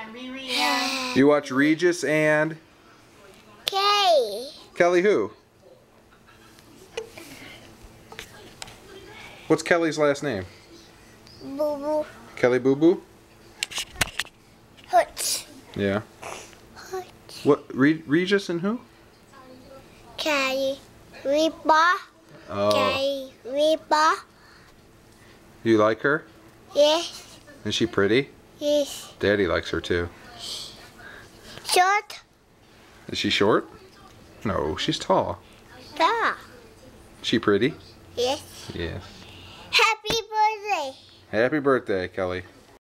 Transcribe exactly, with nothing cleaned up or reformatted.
You watch Regis and Kelly. Kelly who? What's Kelly's last name? Boo Boo. Kelly Boo Boo? Hut. Yeah. Hut. What? Re Regis and who? Kelly Ripa. Oh. Kelly Ripa. You like her? Yes. Is she pretty? Yes. Daddy likes her too. Short. Is she short? No, she's tall. Da. Is she pretty? Yes. Yes. Happy birthday. Happy birthday, Kelly.